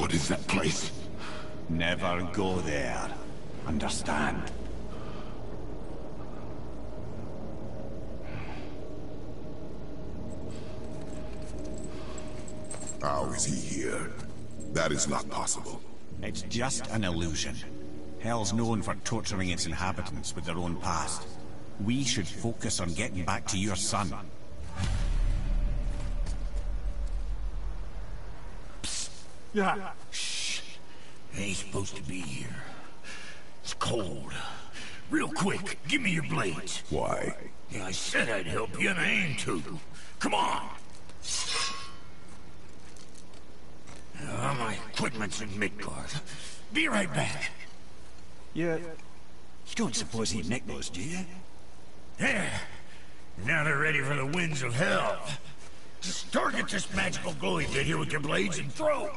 What is that place? Never go there. Understand? How is he here? That is not possible. It's just an illusion. Hell's known for torturing its inhabitants with their own past. We should focus on getting back to your son. Yeah. Shh. Ain't supposed to be here. It's cold. Real quick, give me your blades. Why? Yeah, I said I'd help you, and I aim to. Come on. My equipment's in Midgard. Be right back. You don't suppose he nicked those, do you? Yeah. Now they're ready for the winds of hell. Just target this magical glowy bit here with your blades and throw.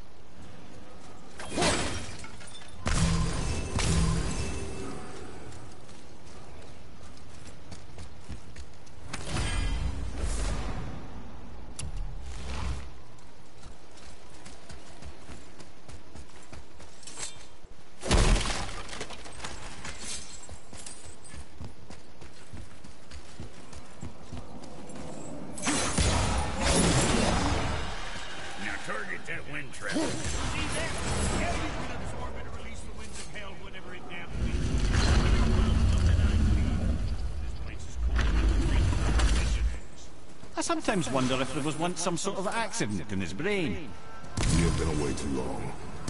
I sometimes wonder if there was once some sort of accident in his brain. We have been away too long.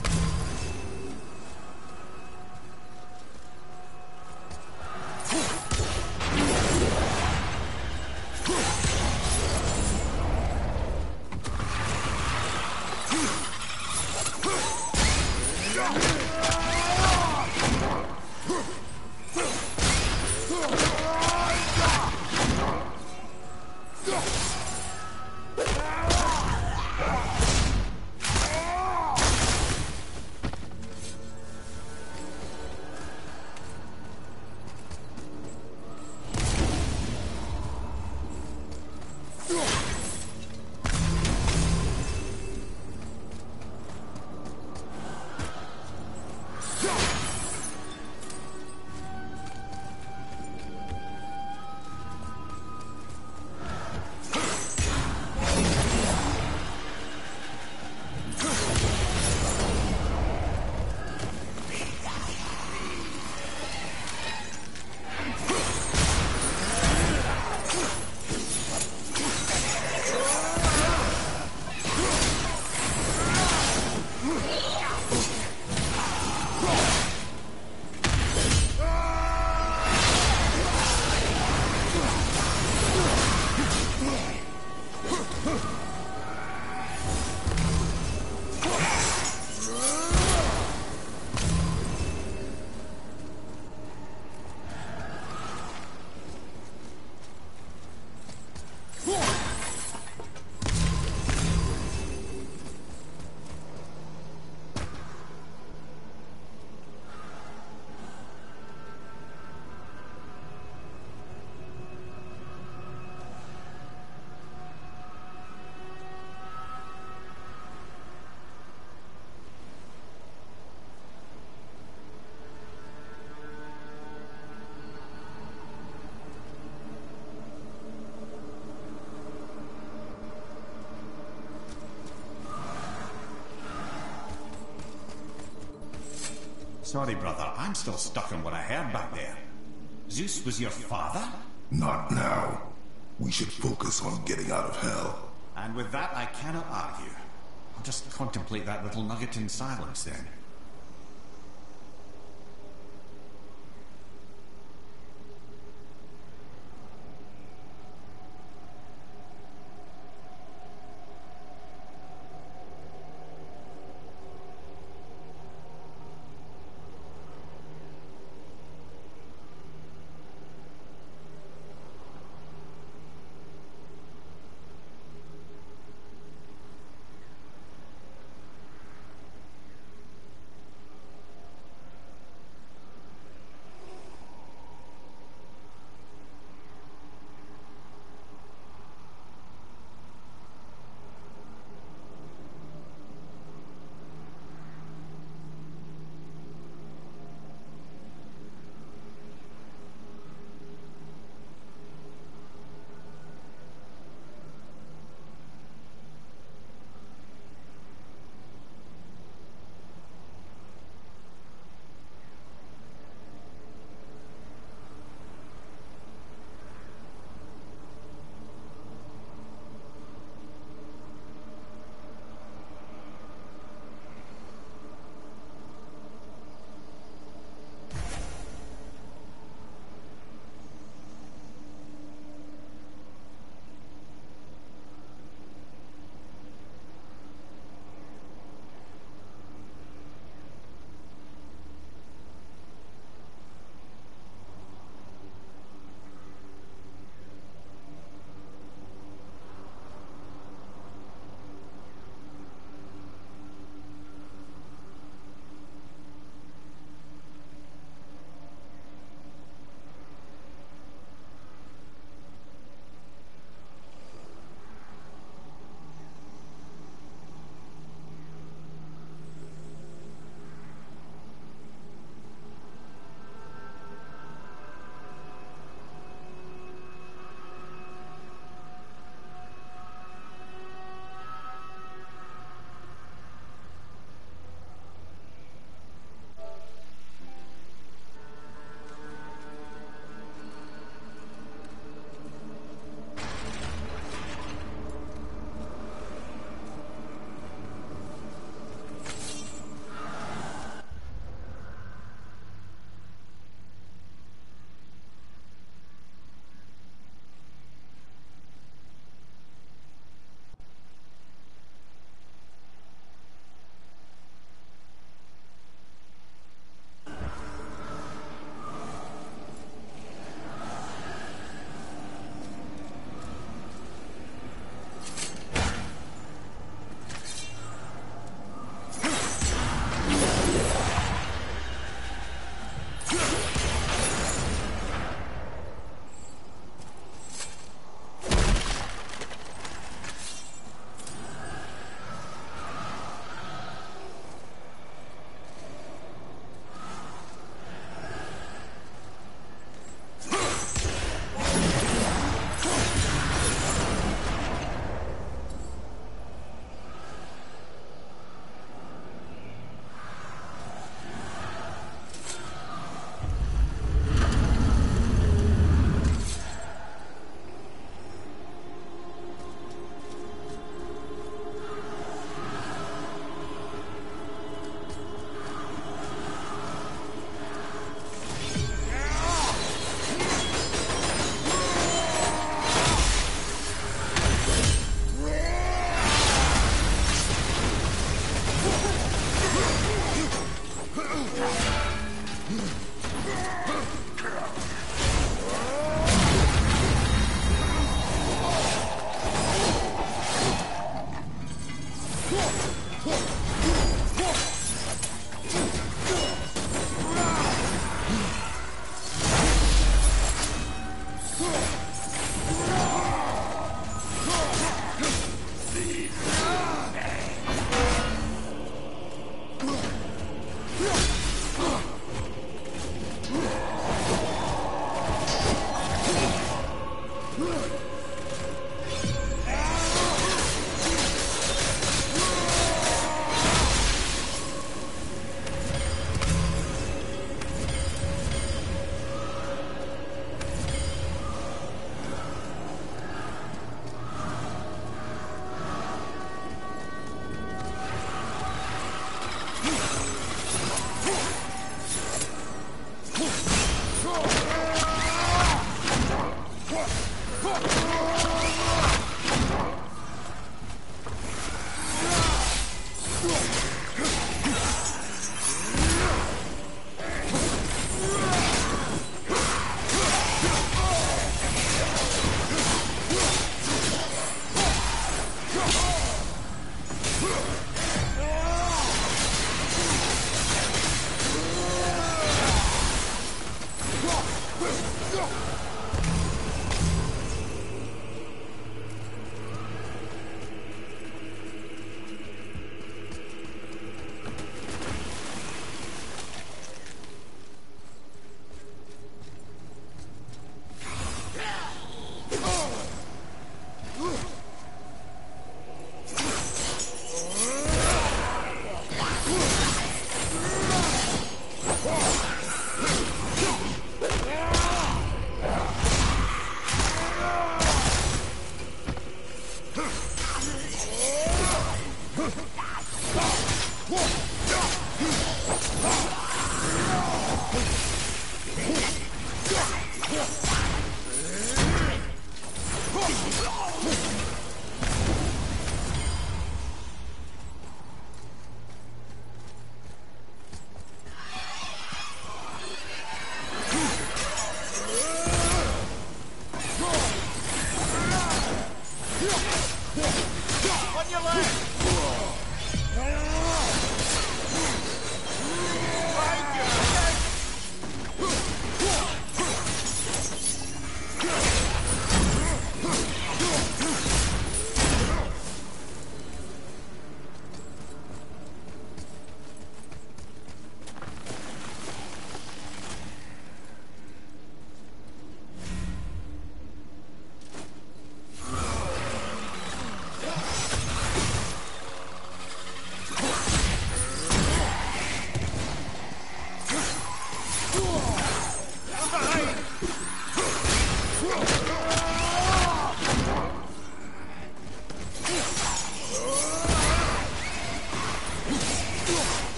Sorry, brother. I'm still stuck on what I heard back there. Zeus was your father? Not now. We should focus on getting out of hell. And with that, I cannot argue. I'll just contemplate that little nugget in silence, then.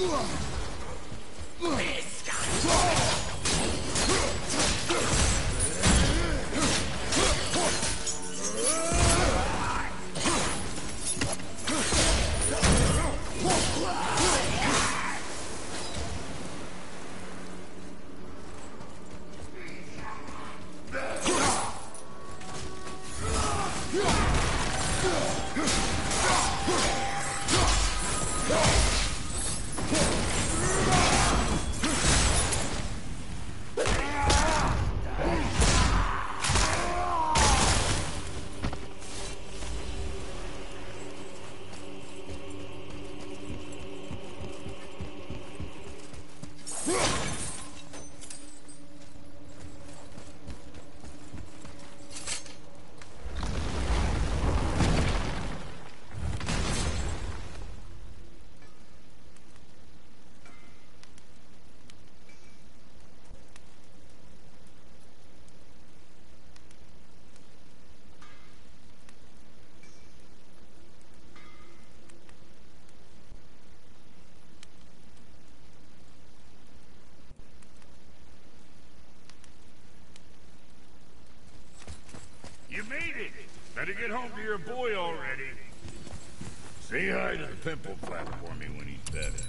You made it! Better get home to your boy already. Say hi to the pimple flap for me when he's better.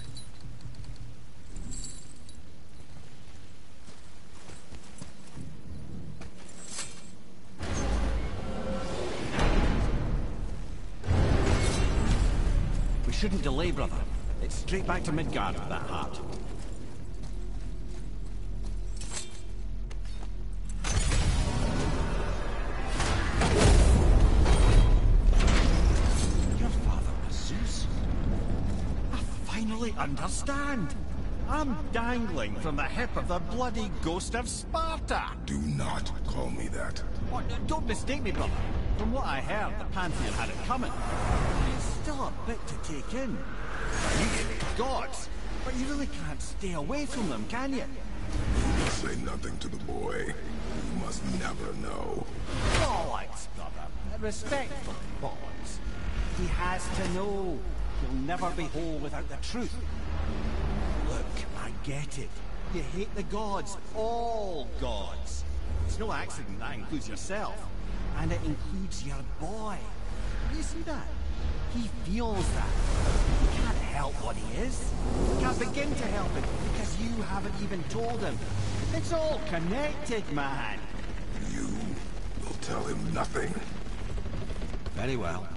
We shouldn't delay, brother. It's straight back to Midgard with that heart. Understand? I'm dangling from the hip of the bloody ghost of Sparta! Do not call me that. Oh, don't mistake me, brother. From what I heard, the Pantheon had it coming. It's still a bit to take in. Gods! But you really can't stay away from them, can you? Say nothing to the boy. You must never know. Bollocks, brother. Respectfully, bollocks. He has to know. He'll never be whole without the truth. Look, I get it. You hate the gods. All gods. It's no accident that includes yourself. And it includes your boy. You see that? He feels that. He can't help what he is. He can't begin to help it because you haven't even told him. It's all connected, man. You will tell him nothing. Very well.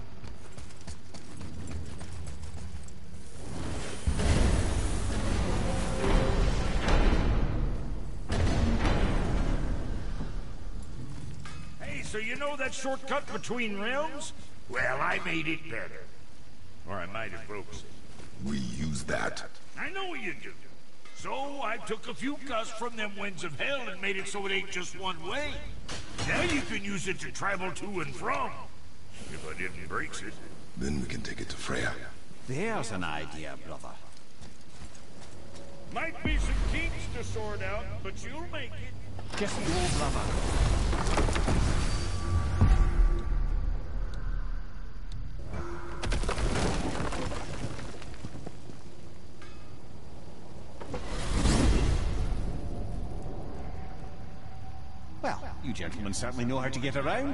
So you know that shortcut between realms? Well, I made it better. Or I might have broke it. We use that. I know you do. So I took a few cuss from them winds of hell and made it so it ain't just one way. Now you can use it to travel to and from. If I didn't break it. Then we can take it to Freya. There's an idea, brother. Might be some kinks to sort out, but you'll make it. Just go, brother. Well, you gentlemen certainly know how to get around.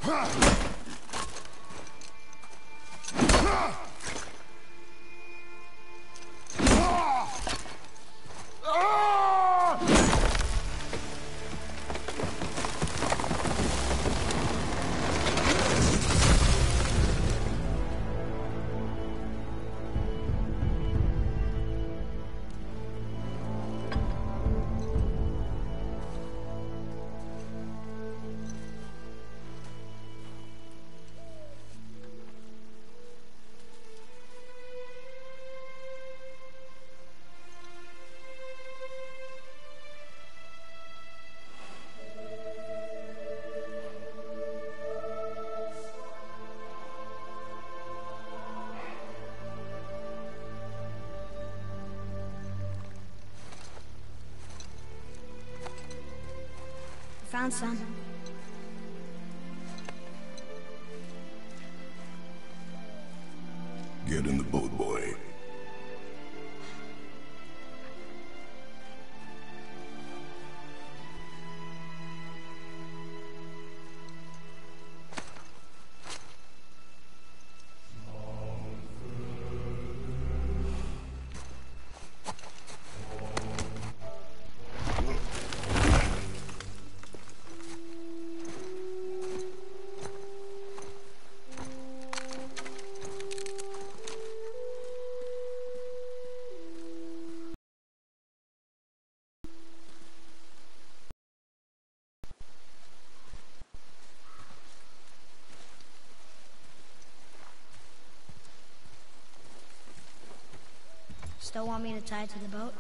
Found some. Get in the boat, boy. Still want me to tie it to the boat?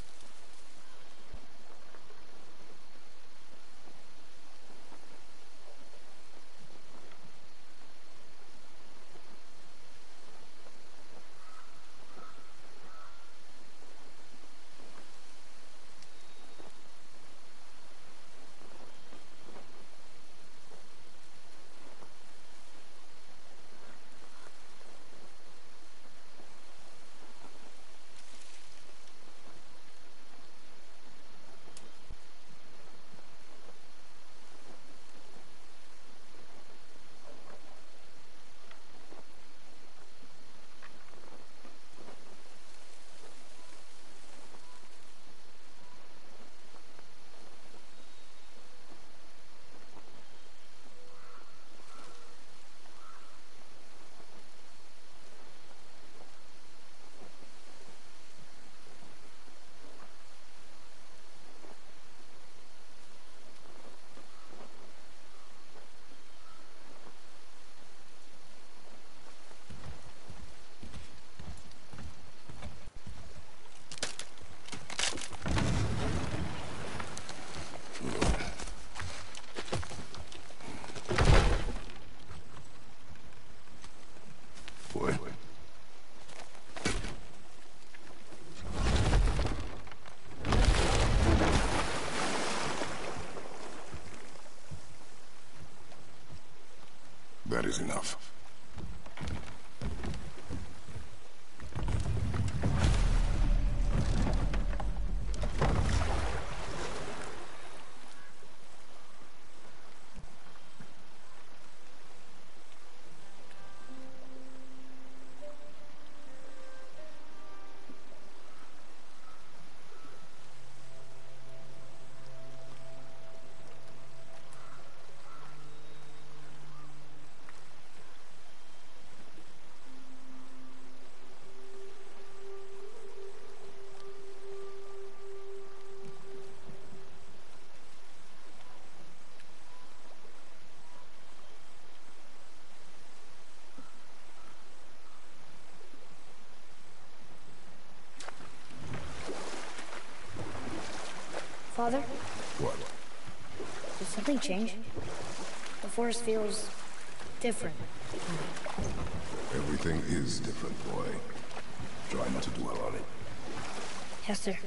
Boy. That is enough. Father, What? did something change? The forest feels different. Everything is different, boy. Try not to dwell on it. Yes, sir.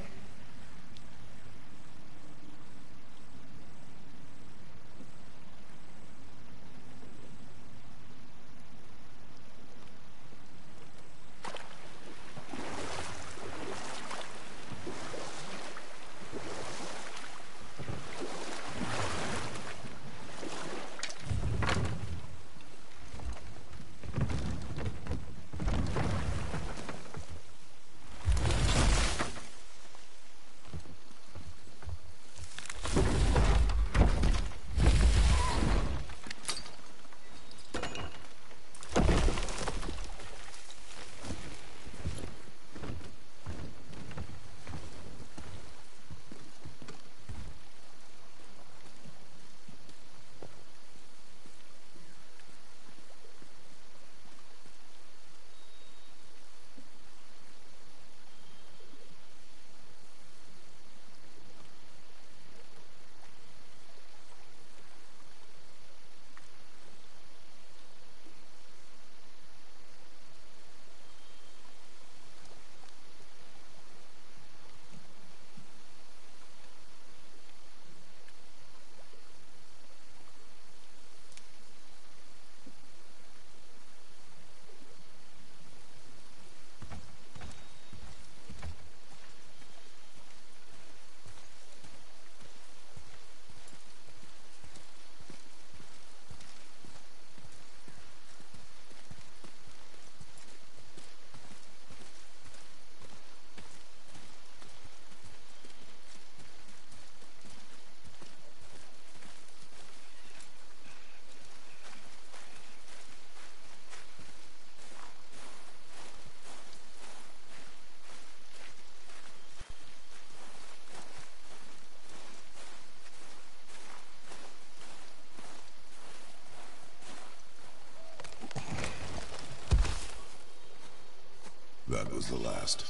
That was the last.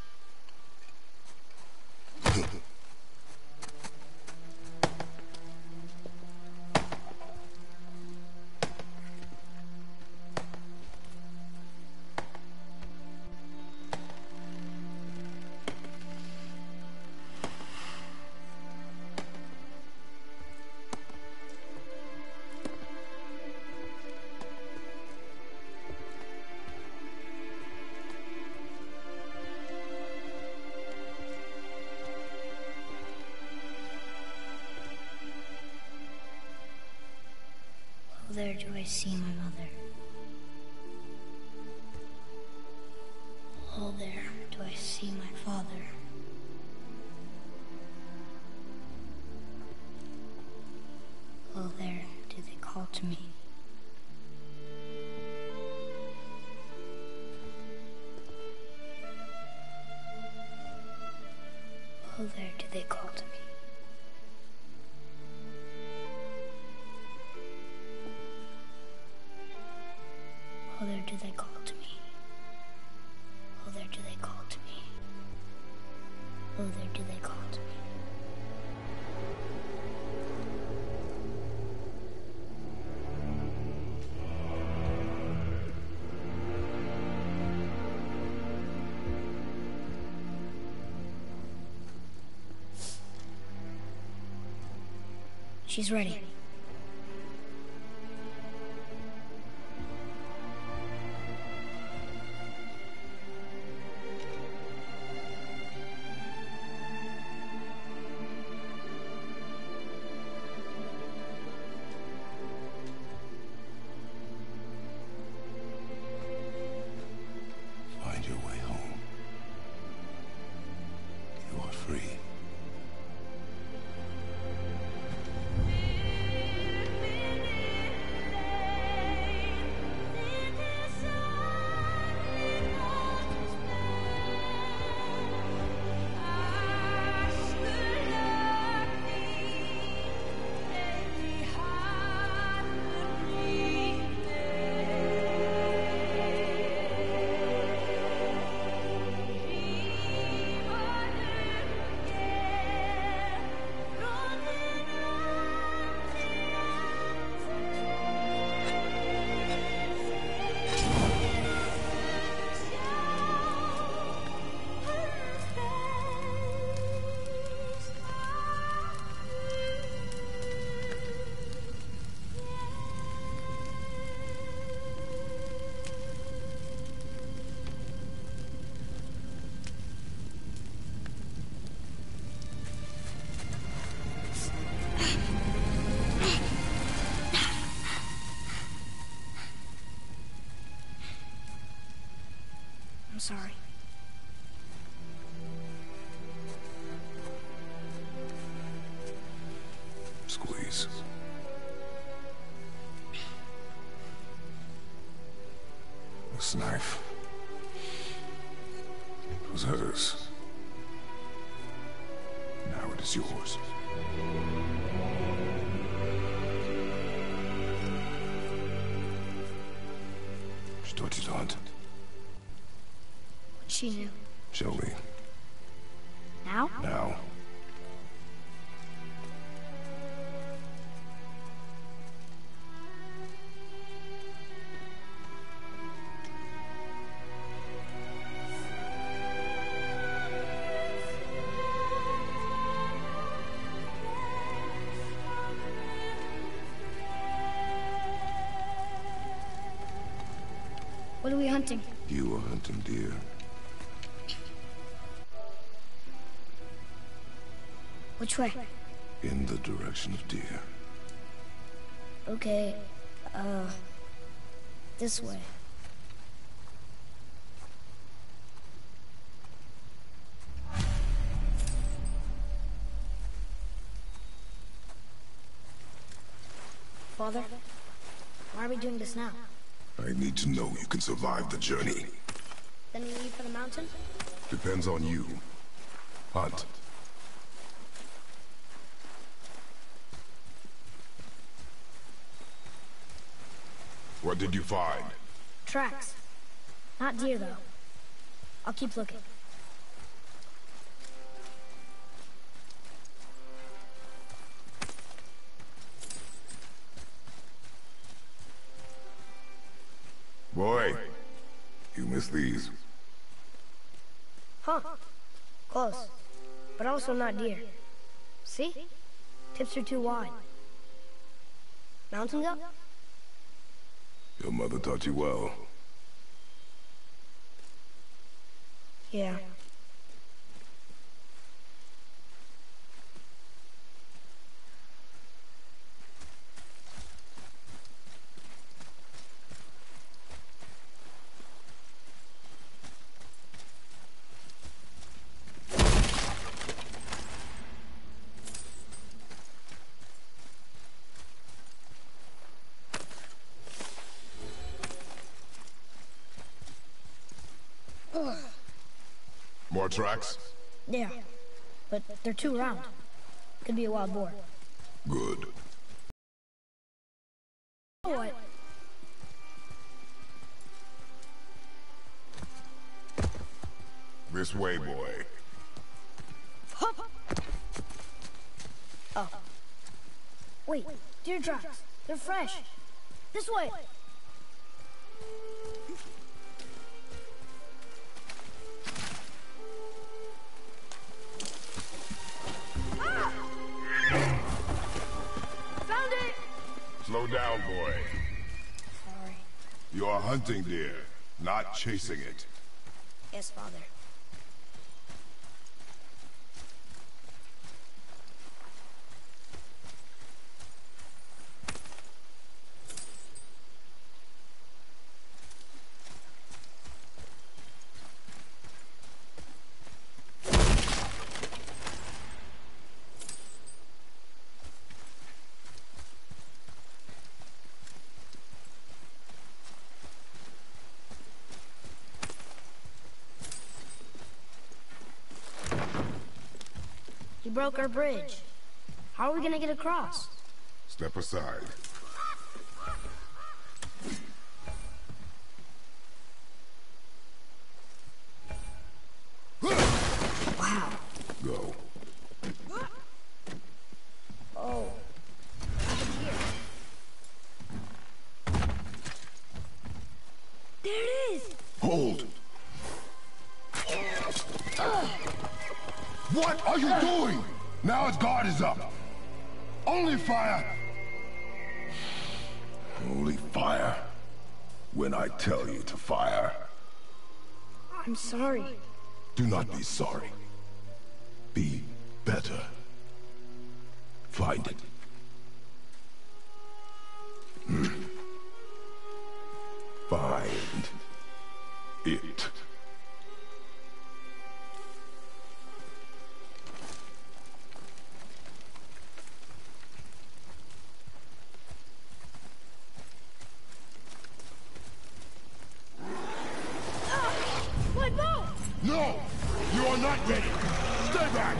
There do I see my mother. Oh, there do I see my father. Oh, there do they call to me. Oh, there do they call to me. Oh, there do they call to me. Oh, there do they call to me. Oh, there do they call to me. She's ready. Find your way home. You are free. I'm sorry. Squeeze. This knife. It was hers. Now it is yours. She taught you to hunt. She knew. Show me. Now? Now. What are we hunting? You are hunting deer. Which way? In the direction of deer. Okay, this way. Father, why are we doing this now? I need to know you can survive the journey. Then we leave for the mountain? Depends on you. Hunt. What did you find? Tracks. Not deer, though. I'll keep looking. Boy, you missed these. Huh. Close. But also not deer. See? Tips are too wide. Mountain goat? Your mother taught you well. Yeah. More tracks? Yeah. But they're too round. Could be a wild boar. Good. What? This way, boy. Oh. Wait, deer tracks. They're fresh. This way. Found it! Slow down, boy. Sorry. You are hunting deer, not chasing it. Yes, Father. You broke our bridge. How are we gonna get across? Step aside. Wow. Go. Oh. Here. There it is! Hold! What are you doing? Now his guard is up. Only fire! Only fire? When I tell you to fire. I'm sorry. Do not be sorry. Be better. Find it. Find it. My bow! No! You are not ready! Stay back!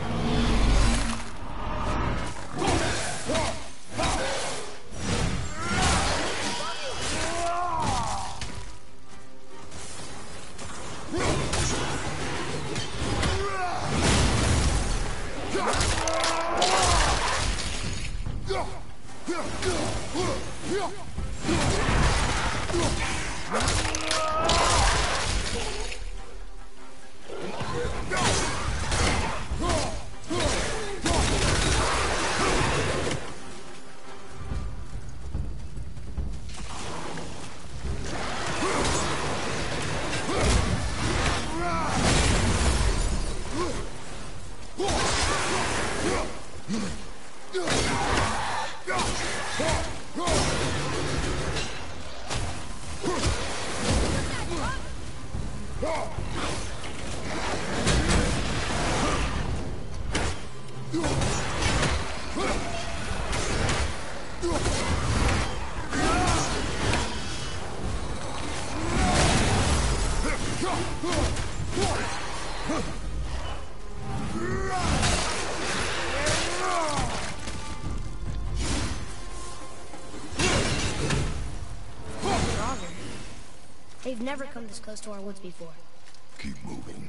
They've never come this close to our woods before. keep moving.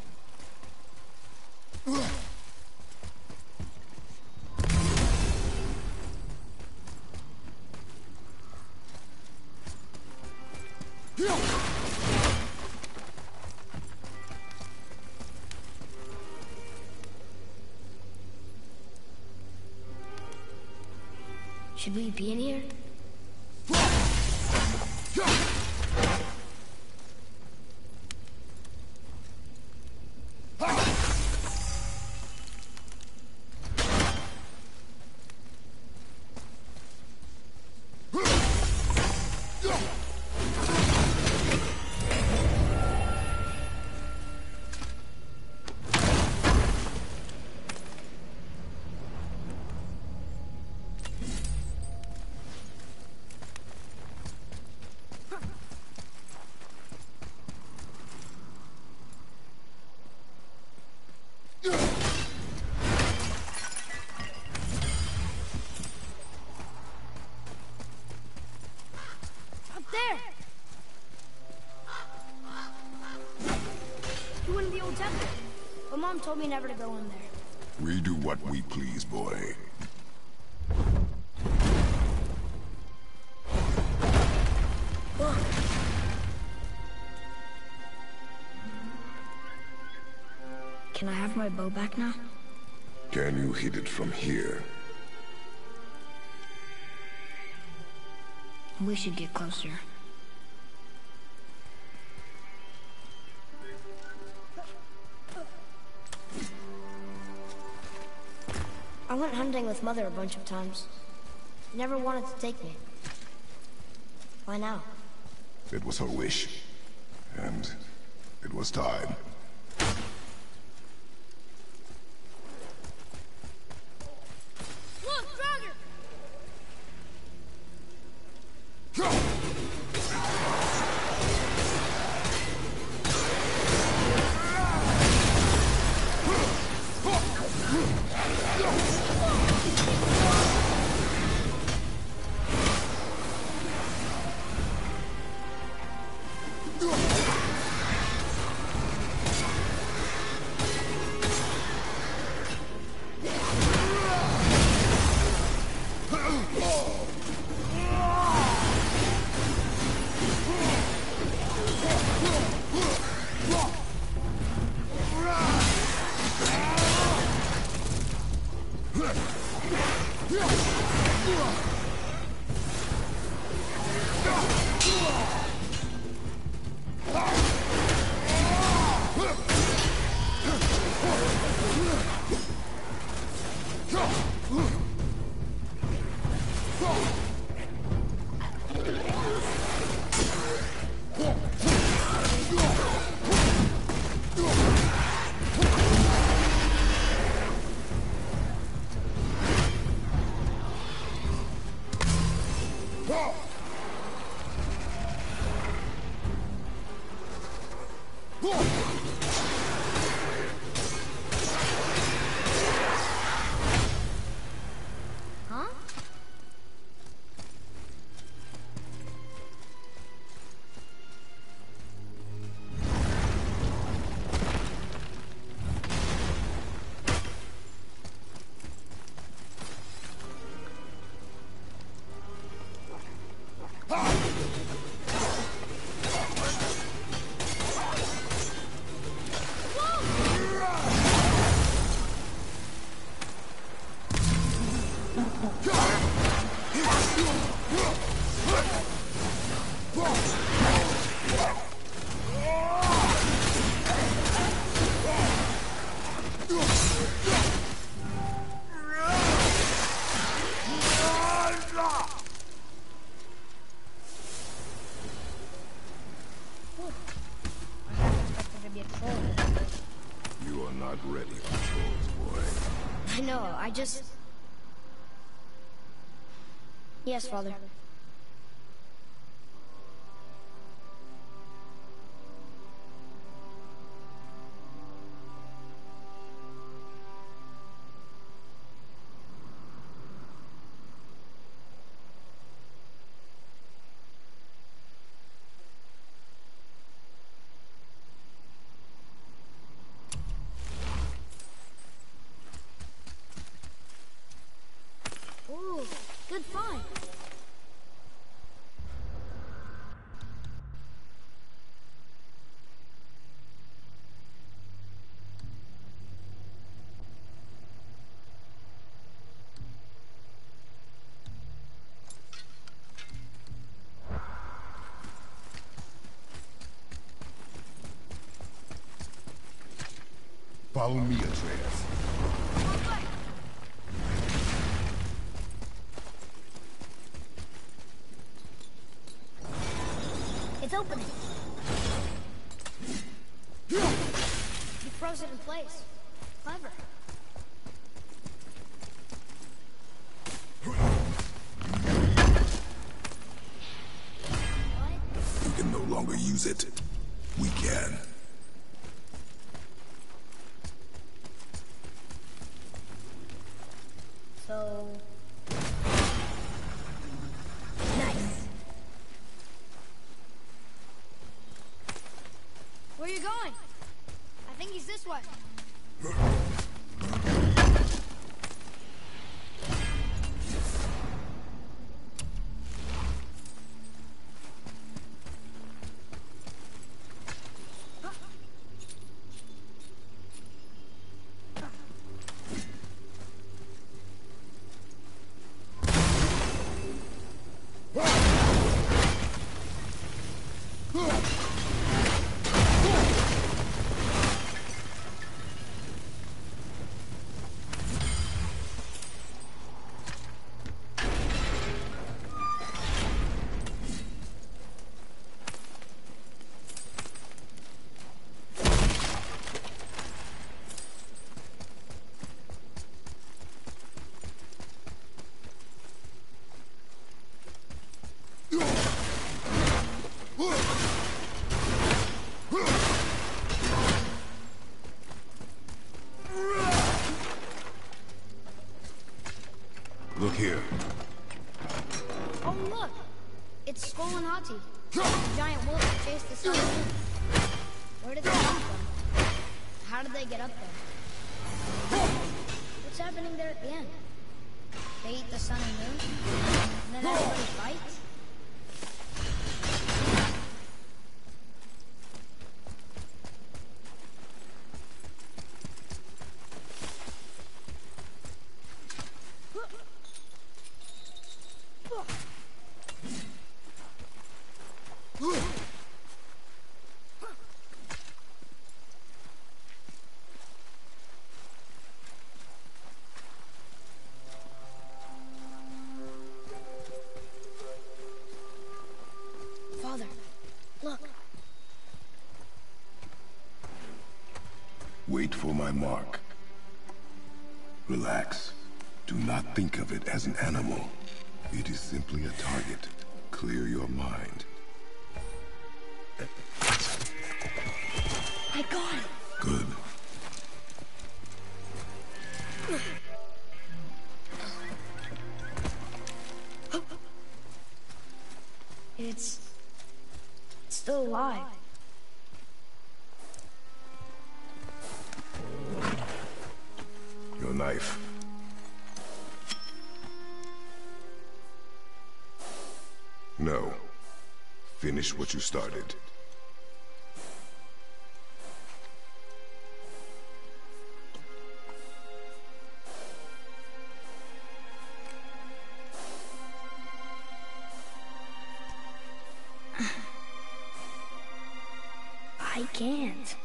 Should we be in here? There! You went in the old temple. But Mom told me never to go in there. We do what we please, boy. Can I have my bow back now? Can you hit it from here? We should get closer. I went hunting with Mother a bunch of times. She never wanted to take me. Why now? It was her wish. And it was time. Look, Draugr! Huh? You are not ready for trolls, boy. I know, I just... Yes, Father. Follow me, Atreus. It's opening. You froze it in place. Clever. You can no longer use it. We can. So... Nice. Where are you going? I think he's this way. Look here. Oh, look! It's Skull and Hati. The giant wolf that chased the sun. Where did they come from? How did they get up there? What's happening there at the end? They eat the sun and moon? And then everybody fights? Father, look. Wait for my mark. Relax. Do not think of it as an animal. It is simply a target. Clear your mind. I got it. Good. It's still alive. Your knife. No. Finish what you started. I can't.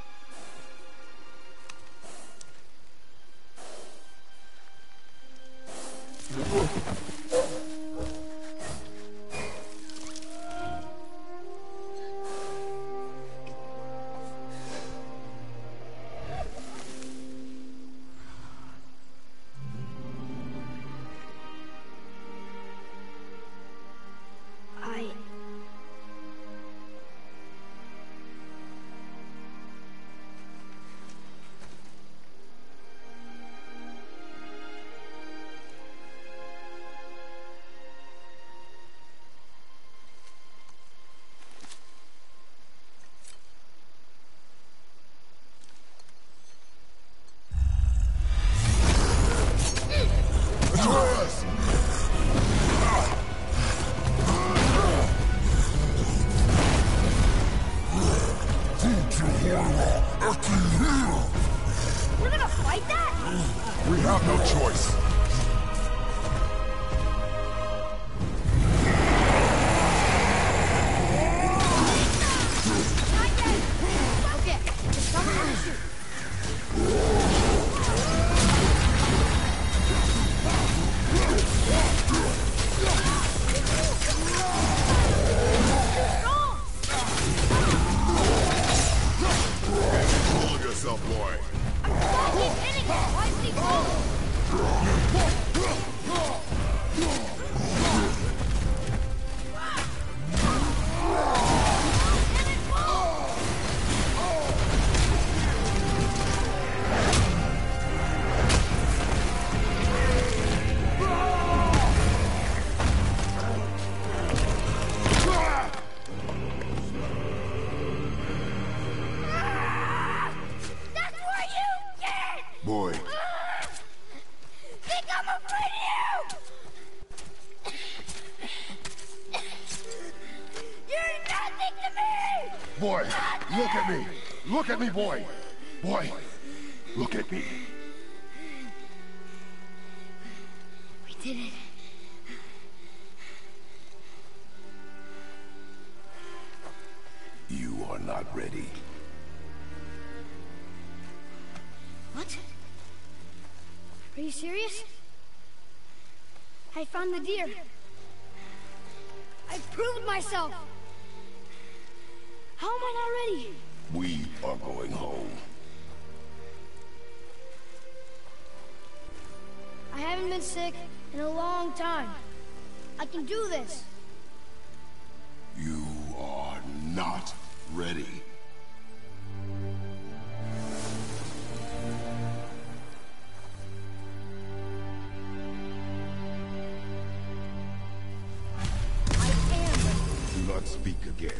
We're gonna fight that? We have no choice. Not yet. Okay, just tell me when to shoot. Boy, look at me! Look at me, boy! Boy, look at me! We did it. You are not ready. What? Are you serious? I found the deer. I proved myself. How am I not ready? We are going home. I haven't been sick in a long time. I can do this. You are not ready. I am ready. Do not speak again.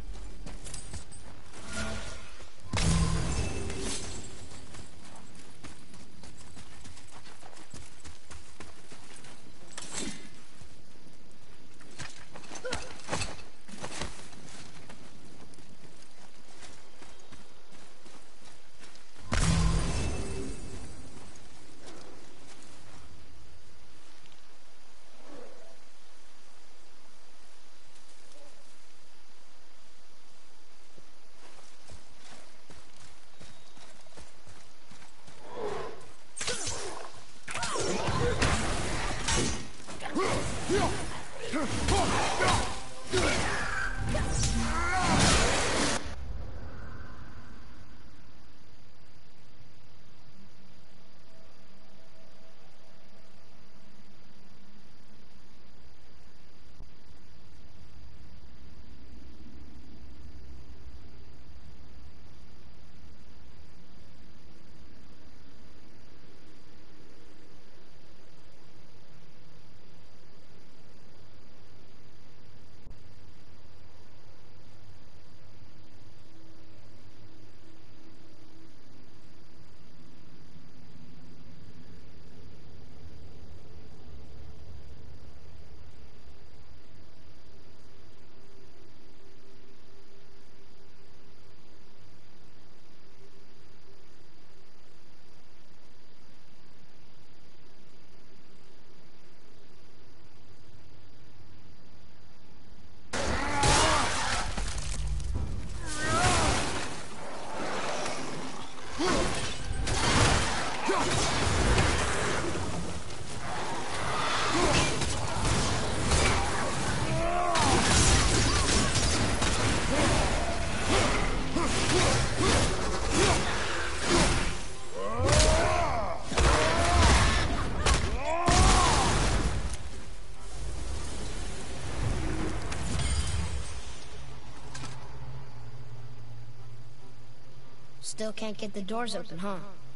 Still can't get the doors open, huh?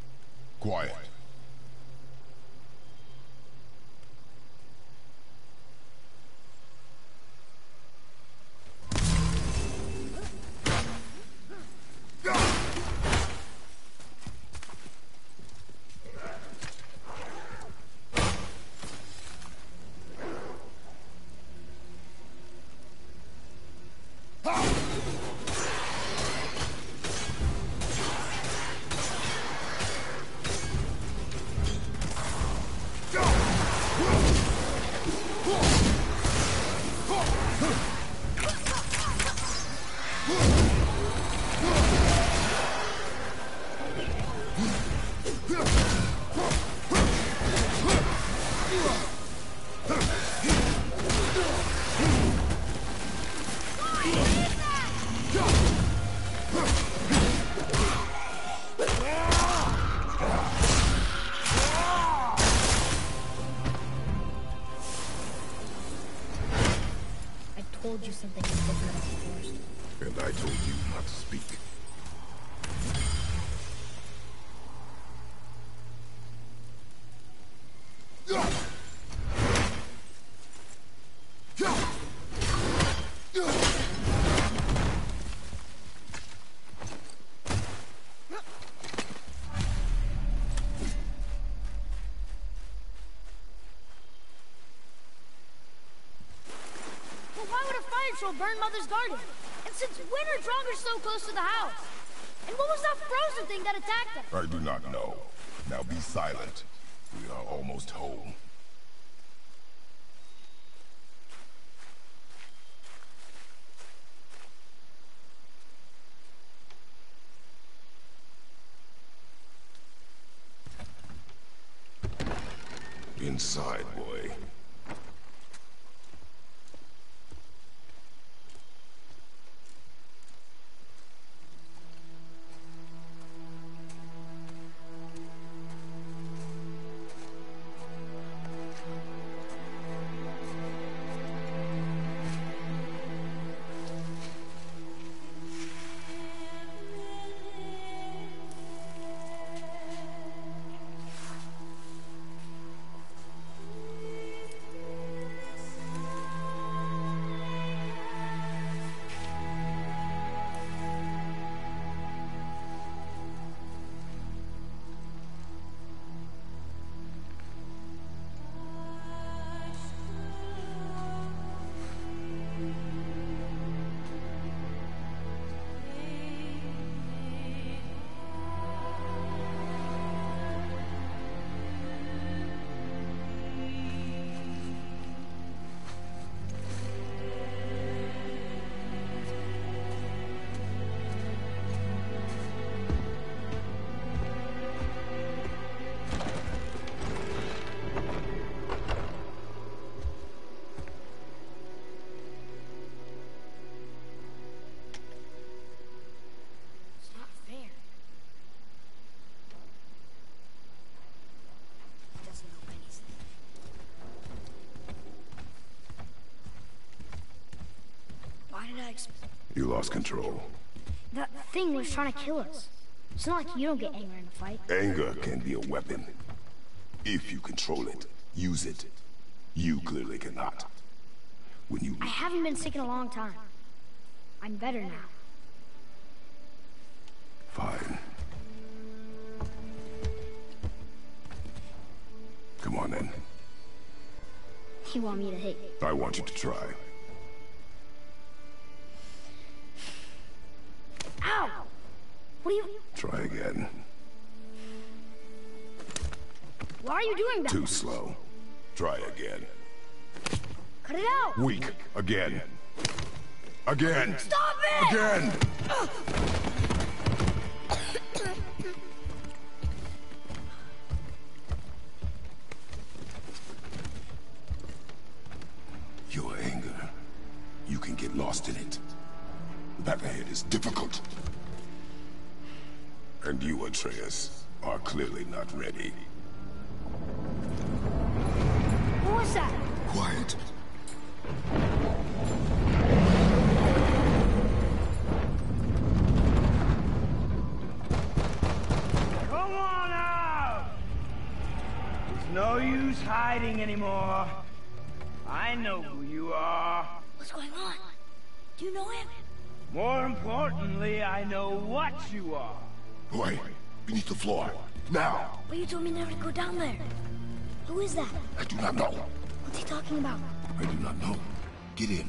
Quiet. I told you something was different about the forest. And I told you not to speak. natural burn Mother's garden. And since when are Draugr so close to the house? And what was that frozen thing that attacked them? I do not know. Now be silent. We are almost home. Inside, boy. You lost control. That thing was trying to kill us. It's not like you don't get angry in a fight. Anger can be a weapon. If you control it, use it. You clearly cannot. When you... I haven't been sick in a long time. I'm better now. Fine. Come on then. You want me to hit? I want you to try. Ow! What are you... Try again. Why are you doing that? Too slow. Try again. Cut it out! Weak. Again. Again. Stop it! Again! Your anger. You can get lost in it. The path ahead is difficult. And you, Atreus, are clearly not ready. What was that? Quiet. Come on out! There's no use hiding anymore. I know who you are. What's going on? Do you know him? More importantly, I know what you are. Boy, beneath the floor. Now! But you told me never to go down there. Who is that? I do not know. What's he talking about? I do not know. Get in.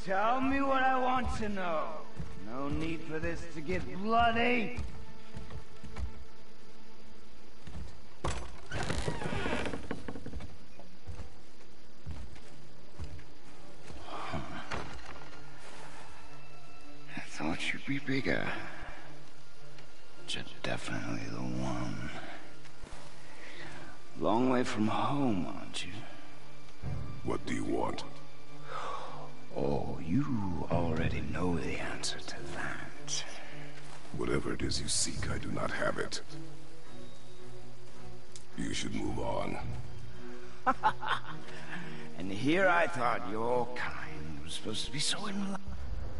Tell me what I want to know. No need for this to get bloody. I thought you'd be bigger. But you're definitely the one. Long way from home, aren't you? What do you want? Oh, you already know the answer to that. Whatever it is you seek, I do not have it. You should move on. And here I thought your kind was supposed to be so in love.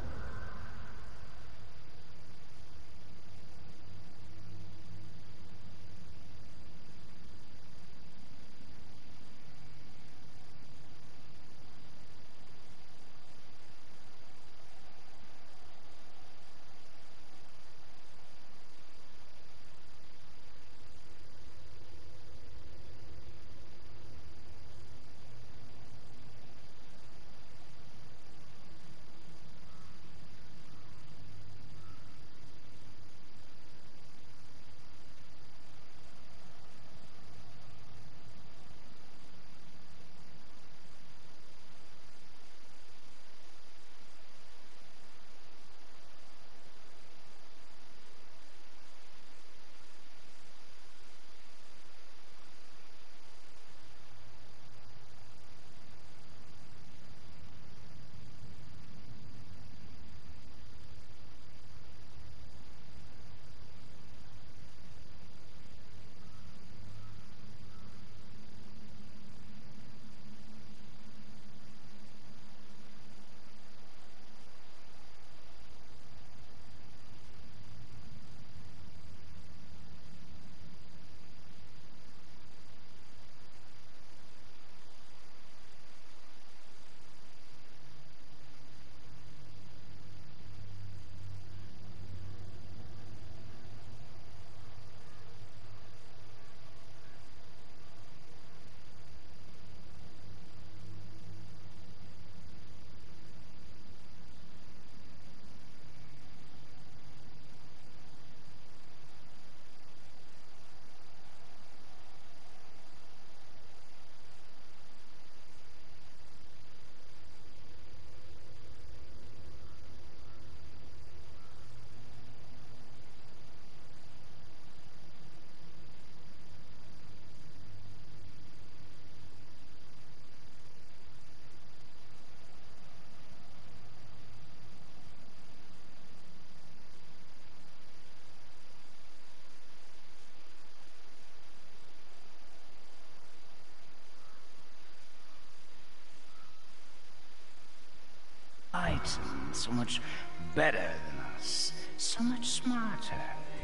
And so much better than us, so much smarter.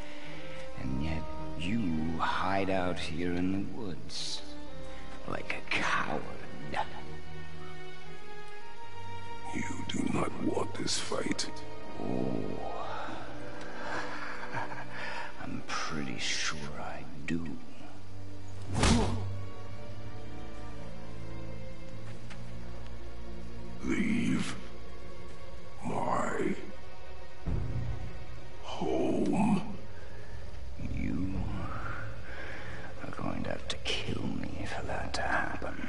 And yet you hide out here in the woods like a coward. You do not want this fight. Oh, I'm pretty sure I do. Leave my home. You are going to have to kill me for that to happen.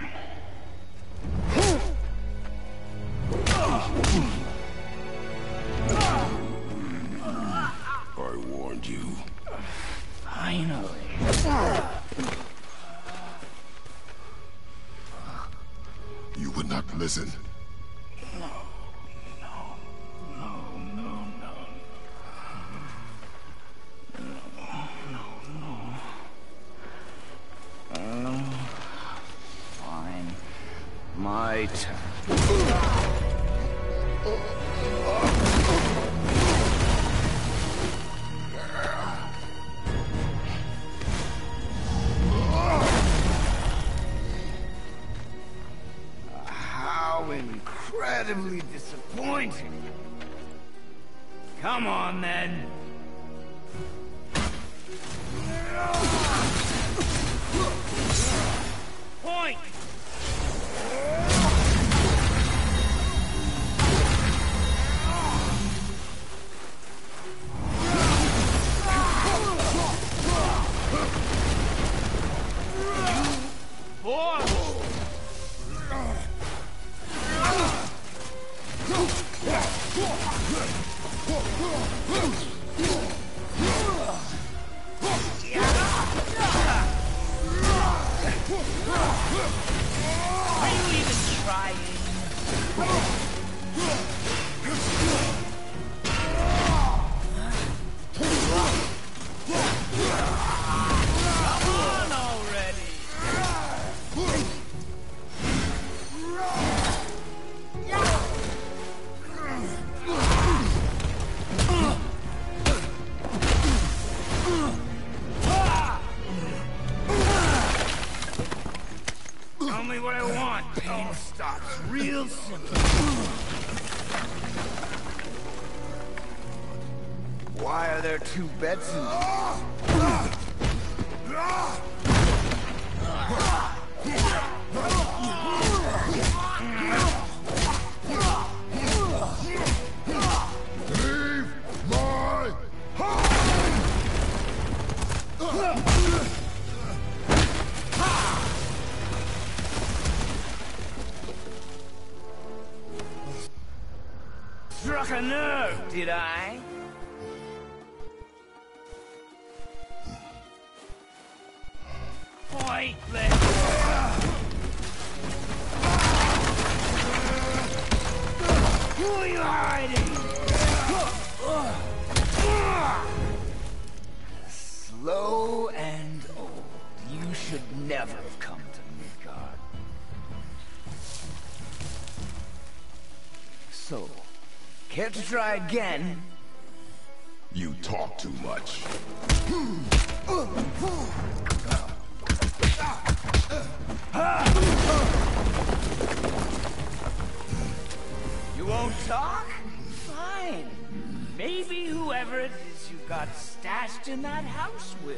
I warned you. Finally. You would not listen. Fine. My turn. How incredibly disappointing. Come on, then. Point! brain starts real simple. Why are there two beds in here? Struck a nerve, did I? Pointless. Who are you hiding? Slow and old. You should never have come to Midgard. So, care to try again? You talk too much. You won't talk? Fine. Maybe whoever it is you got stashed in that house will.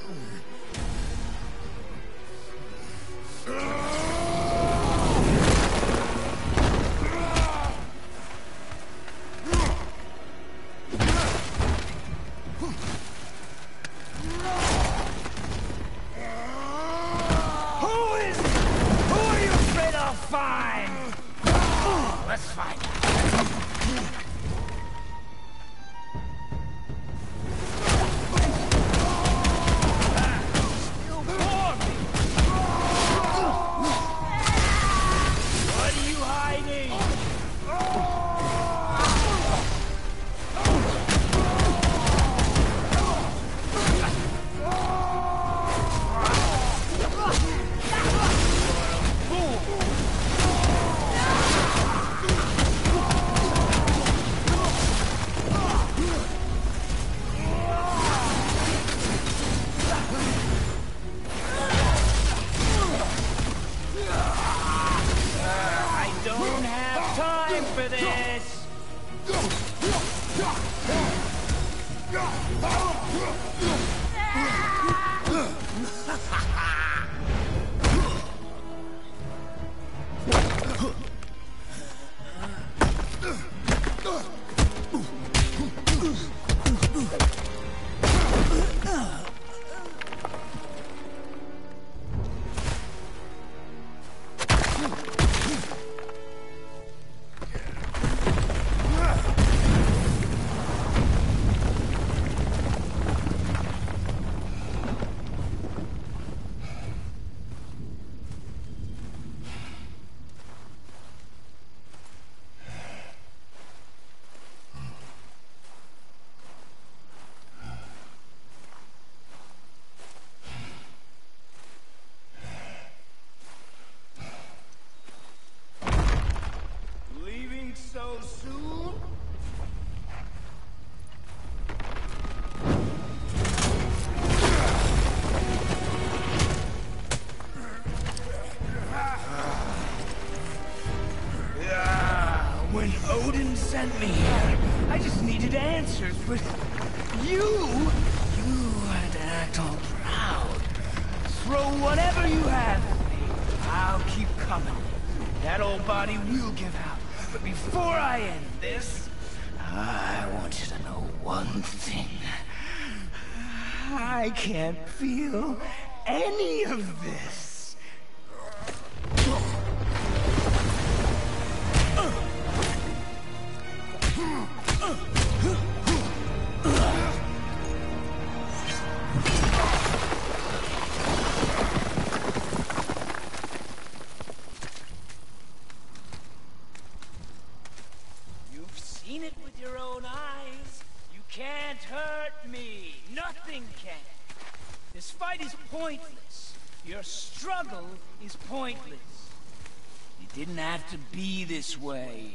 Let's find out. Still for me. What are you hiding? For this. So soon? When Odin sent me here, I just needed answers, but you had to act all proud. Throw whatever you have at me. I'll keep coming. That old body will give out. But before I end this, I want you to know one thing. I can't feel any of this. Seen it with your own eyes. You can't hurt me. Nothing can. This fight is pointless. Your struggle is pointless. It didn't have to be this way.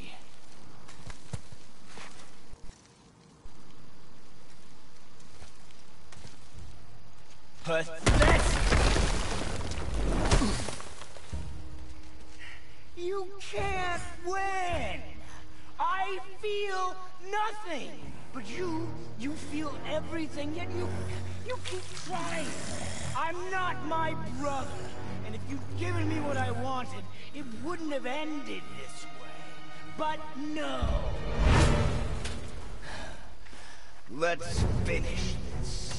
Pathetic. You can't win! I feel nothing! But you feel everything, yet you keep trying. I'm not my brother, and if you'd given me what I wanted, it wouldn't have ended this way. But no! Let's finish this.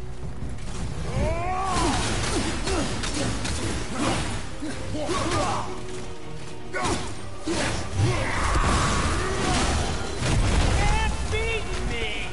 Can't beat me!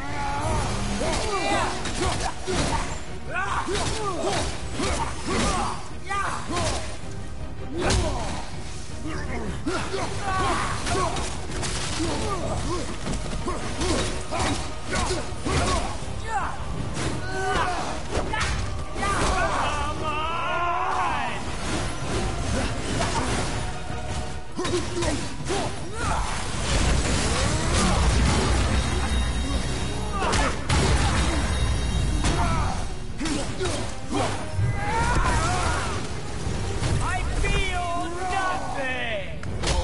I feel nothing!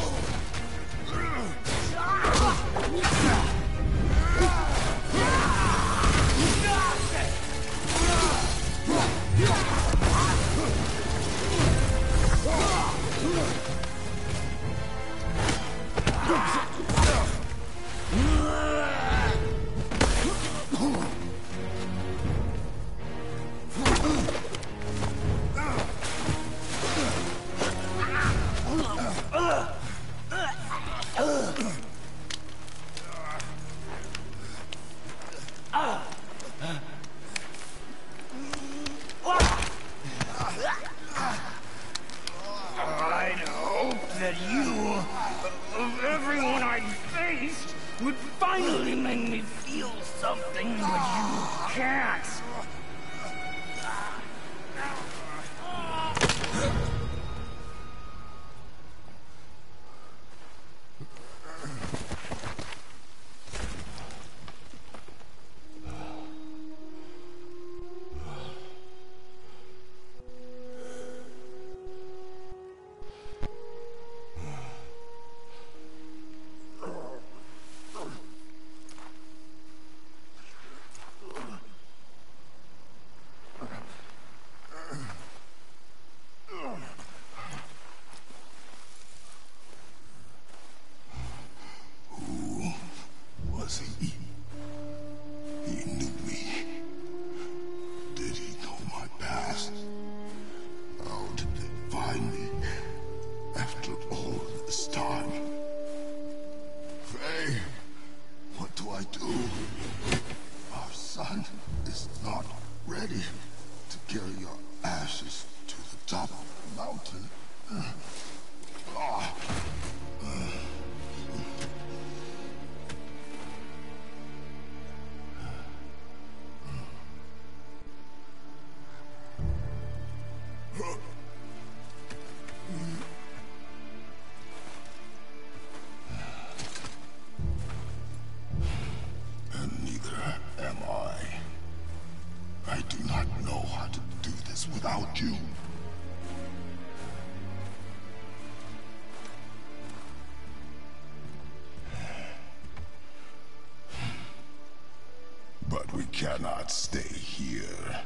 I'd hoped that you, of everyone I'd faced, would finally make me feel something, but you can't. Was he? He knew me. Did he know my past? How did they find me after all this time? Faye, what do I do? Our son is not ready to carry your ashes to the top of the mountain. And neither am I. I do not know how to do this without you. But we cannot stay here.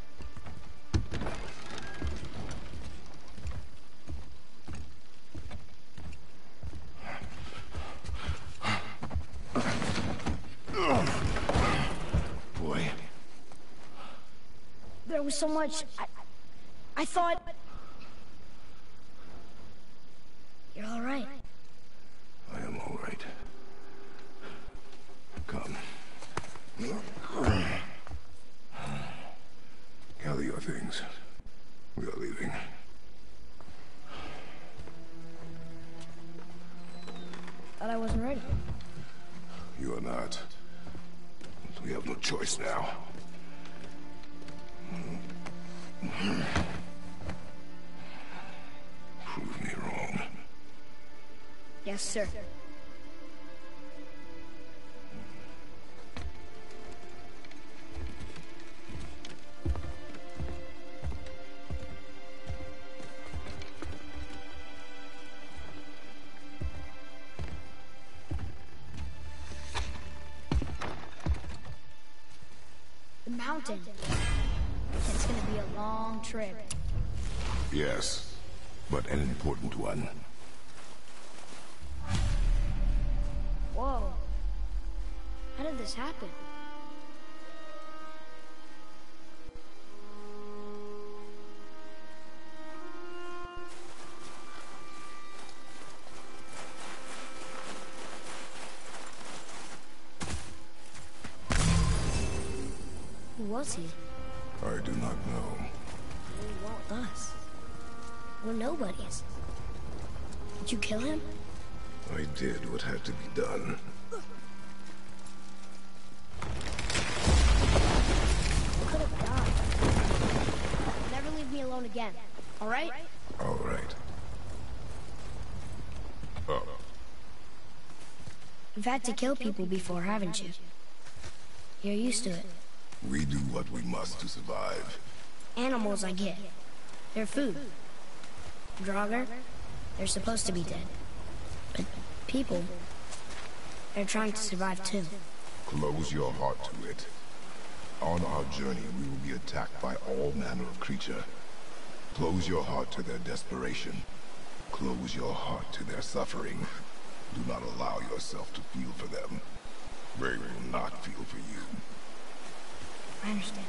Boy. There was so much. I thought. You're all right. I am all right. Come. Gather your things. We are leaving. Thought I wasn't ready. You are not. We have no choice now. Prove me wrong. Yes, sir. mountain. It's gonna be a long trip. Yes, but an important one. Whoa. How did this happen? Who was he? I do not know. He won't us. We're nobodies. Did you kill him? I did what had to be done. Could have died. Never leave me alone again. All right? All right. Oh. You've had to kill people before, haven't you? You're used to it. We do what we must to survive. Animals, I get. They're food. Draugr, they're supposed to be dead. But people, they're trying to survive too. Close your heart to it. On our journey, we will be attacked by all manner of creature. Close your heart to their desperation. Close your heart to their suffering. Do not allow yourself to feel for them. They will not feel for you. I understand.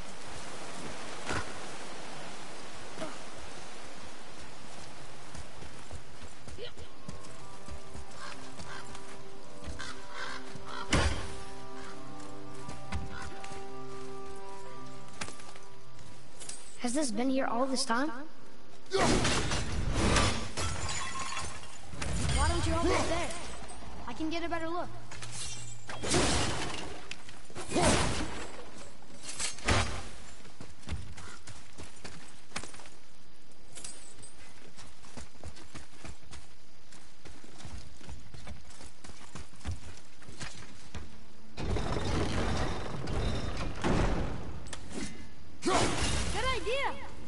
Has this been here all this time? Why don't you hold it there? I can get a better look. Good idea!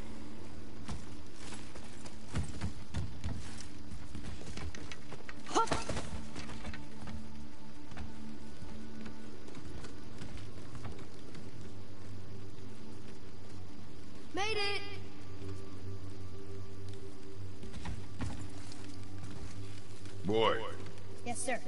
Hup. Made it! Boy. Yes, sir.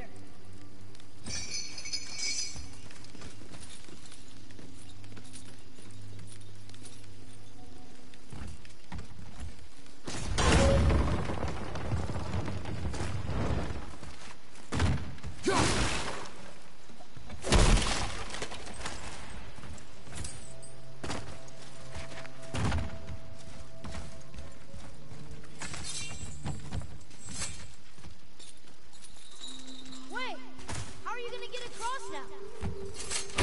Wait! How are you gonna get across now?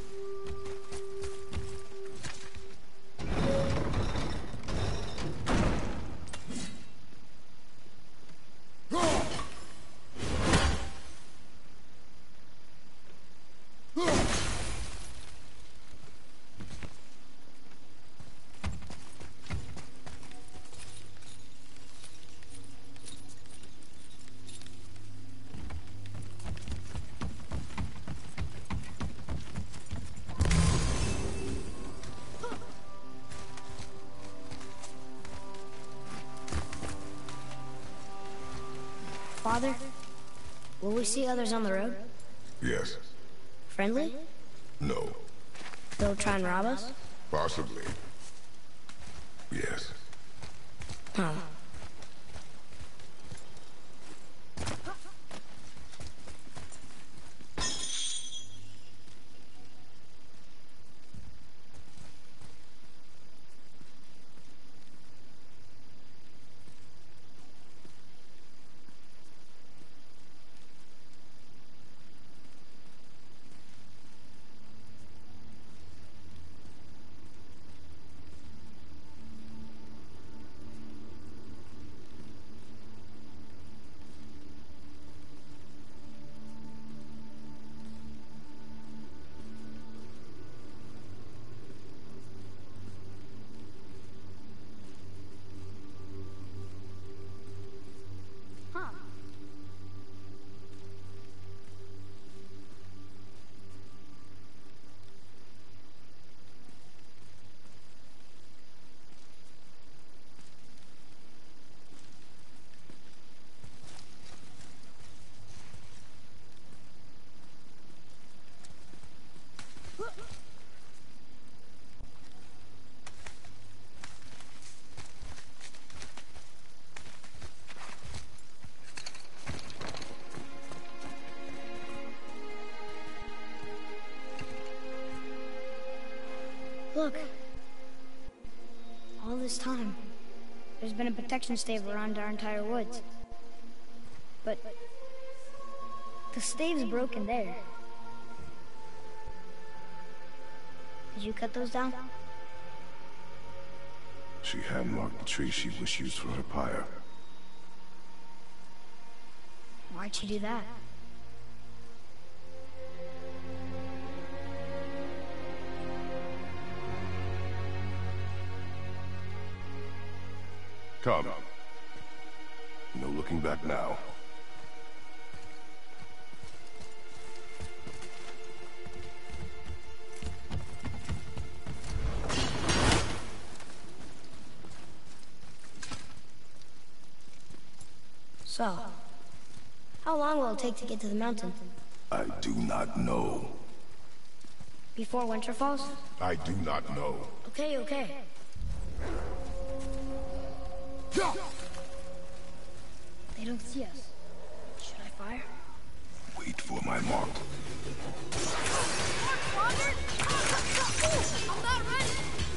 Father, will we see others on the road? Yes. Friendly? No. They'll try and rob us? Possibly. Yes. Huh. Look. All this time, there's been a protection stave around our entire woods. But the stave's broken there. Did you cut those down? She hand-marked the tree she was used for her pyre. Why'd she do that? Come. No looking back now. So, how long will it take to get to the mountain? I do not know. Before winter falls? I do not know. Okay, okay. They don't see us. Should I fire? Wait for my mark. I'm not ready!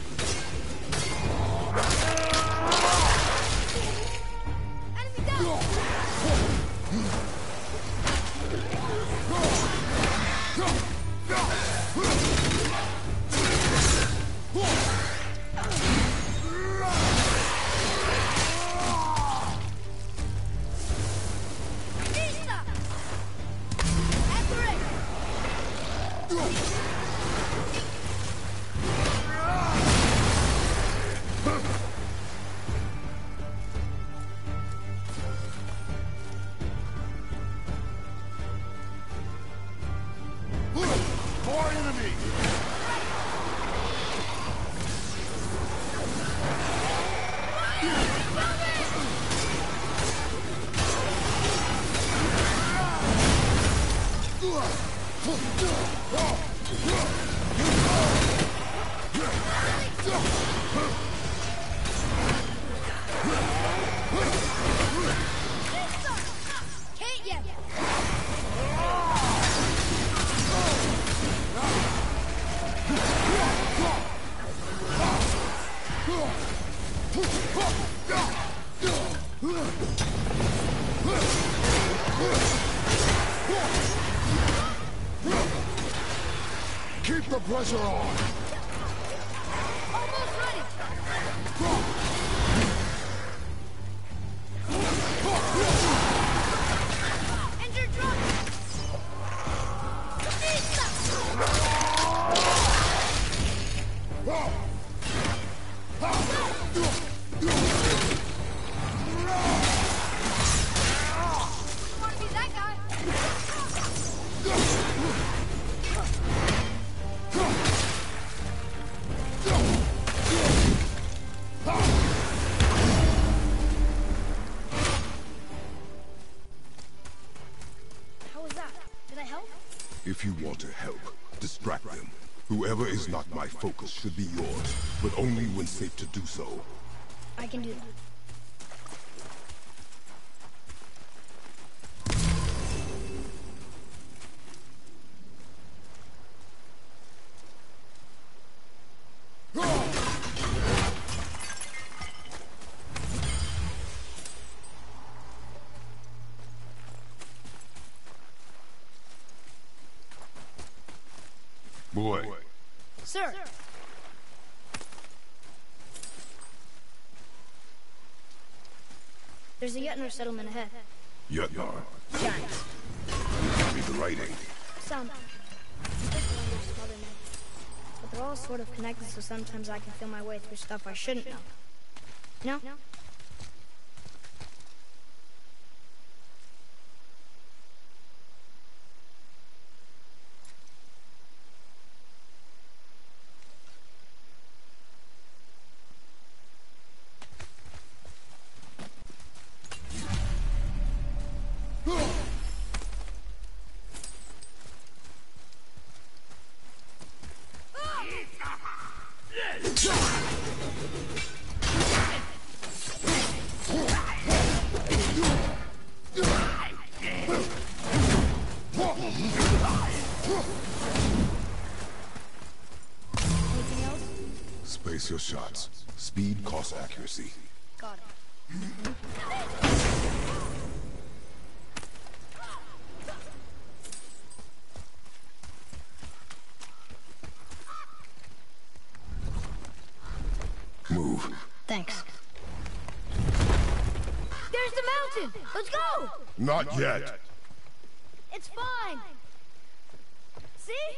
Enemy down! Keep the pressure on! Almost ready! Enter drum! Want to be that guy? How was that? Did I help? If you want to help, distract them. Whoever is not my focus should be yours, but only when safe to do so. I can do that. Boy. Sir! There's a Jötnar settlement ahead. Jötnar. Giants. Read the writing. Some. But they're all sort of connected, so sometimes I can feel my way through stuff I shouldn't know. You know? Space your shots. Speed costs accuracy. Got it. Move. Thanks. There's the mountain! Let's go! Not yet. It's fine! See?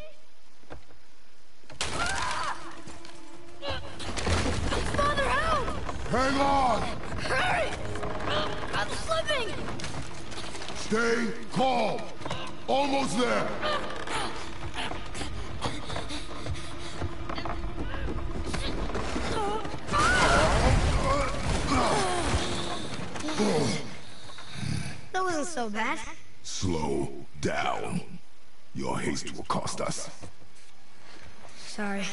Father, help! Hang on! Hurry! I'm slipping! Stay calm. Almost there. That wasn't so bad. Slow down. Your haste will cost us. Sorry.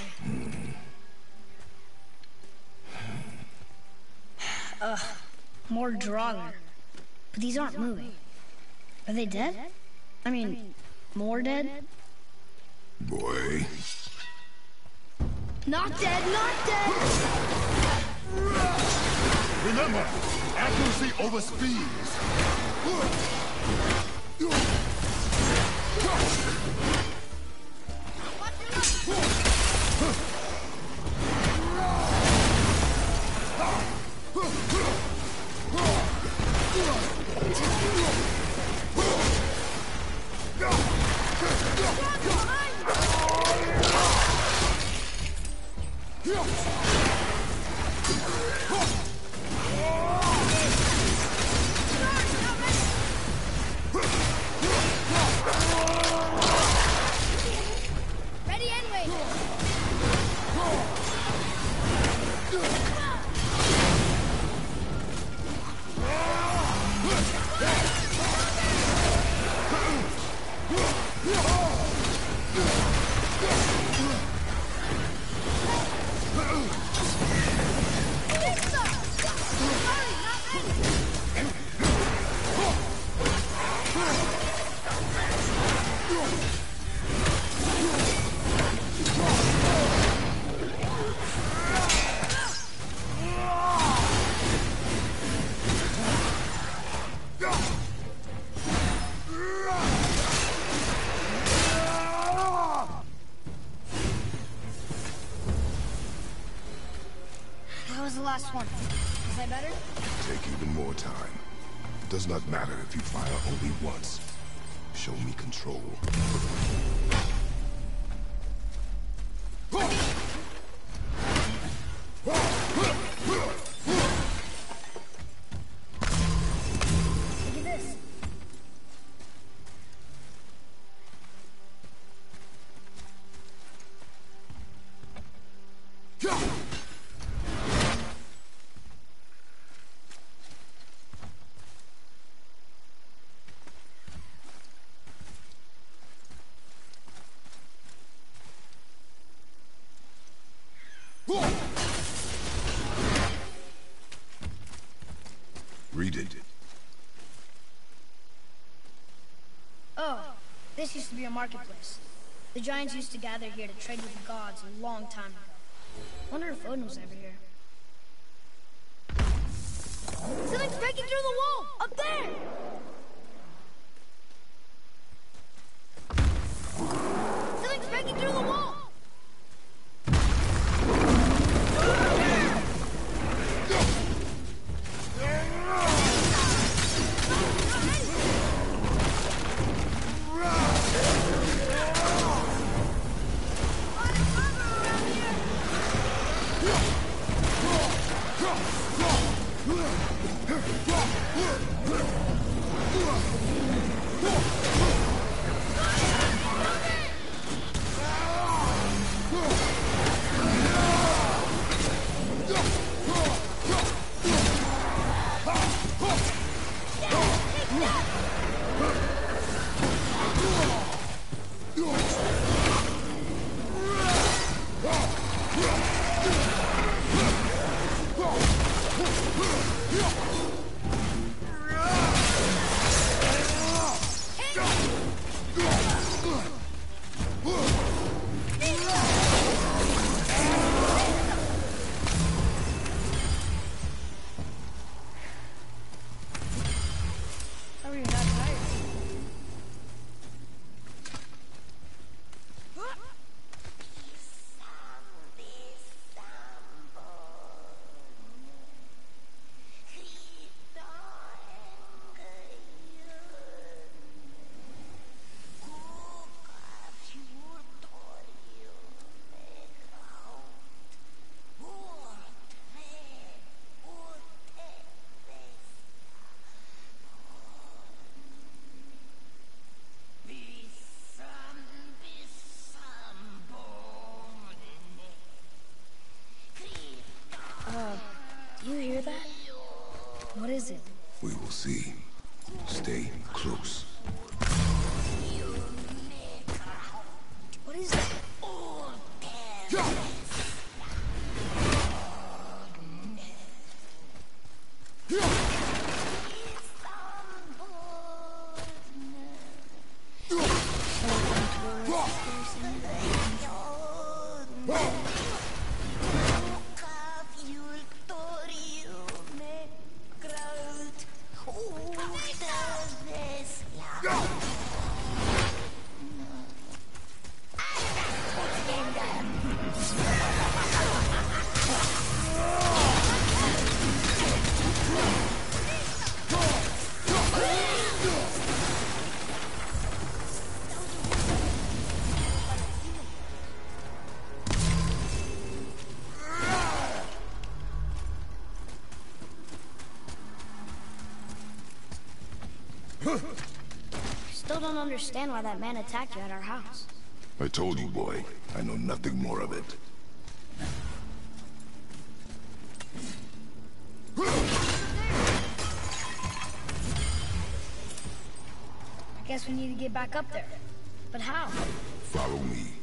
More Draugr. But these aren't moving. Are they dead? I mean, more dead? Boy. Not dead, not dead! Remember, accuracy over speed. Ready and wait. That was the last one. Is I better? Take even more time. Does not matter if you fire only once. Show me control. Look at this. Read it. Oh, this used to be a marketplace. The giants used to gather here to trade with the gods a long time ago. Wonder if Odin was ever here. Something's breaking through the wall! Up there! Something's breaking through the wall! What is it? We will see. Stay close. What is that? Still don't understand why that man attacked you at our house. I told you, boy. I know nothing more of it. I guess we need to get back up there. But how? Follow me.